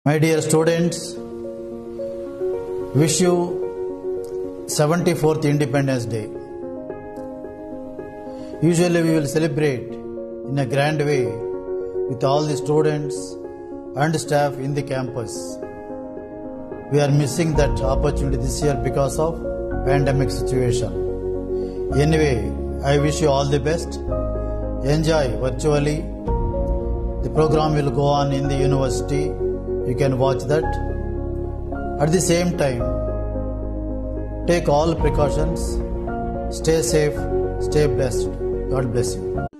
My dear students, wish you 74th Independence Day. Usually we will celebrate in a grand way with all the students and staff in the campus. We are missing that opportunity this year because of pandemic situation. Anyway, I wish you all the best. Enjoy virtually. The program will go on in the university. You can watch that. At the same time, take all precautions. Stay safe, stay blessed. God bless you.